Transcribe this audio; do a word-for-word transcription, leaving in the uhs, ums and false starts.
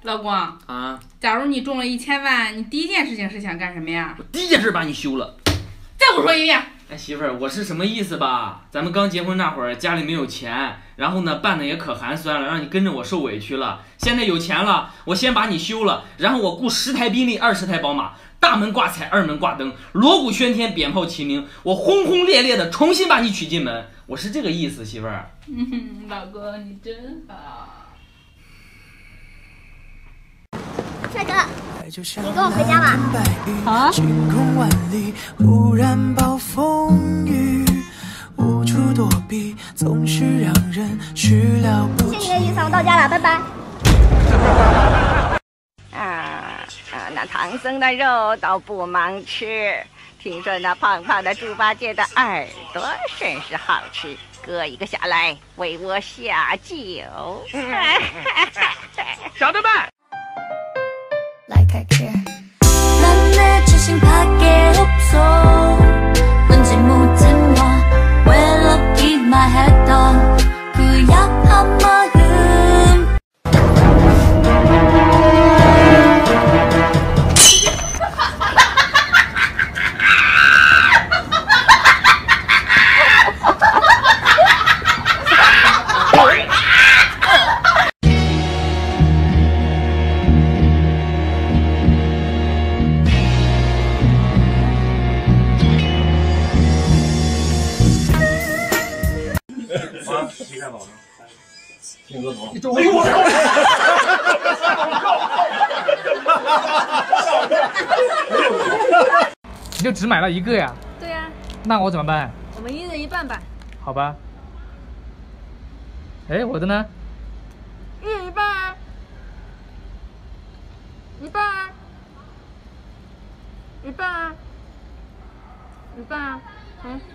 老公啊， 假如你中了一千万，你第一件事情是想干什么呀？ 我第一件事把你休了。 再给我说一遍。 哎，媳妇儿，我是什么意思吧？咱们刚结婚那会儿，家里没有钱，然后呢办的也可寒酸了，让你跟着我受委屈了。现在有钱了，我先把你休了，然后我雇十台宾利，二十台宝马，大门挂彩，二门挂灯，锣鼓喧天，鞭炮齐鸣，我轰轰烈烈的重新把你娶进门。我是这个意思，媳妇儿。 嗯，老公你真好。 帅哥，你跟我回家吧。 啊？ 晴空万里，忽然暴风雨，无处躲避，总是让人始料不及。 谢谢你的雨伞，我到家了，拜拜。 啊啊，那唐僧的肉倒不忙吃，听说那胖胖的猪八戒的耳朵甚是好吃，割一个下来为我下酒。 小的们。 Like I care. 난 내 자신밖에 없어. 왠지 모든 와 외롭기만 했던 그 약한 마음. 你周围我你就只买了一个呀？ 对呀、啊。 那我怎么办？ 我们一人一半吧。 好吧。哎，我的呢？ 一人一半啊。一半啊。一半啊。一半啊。嗯。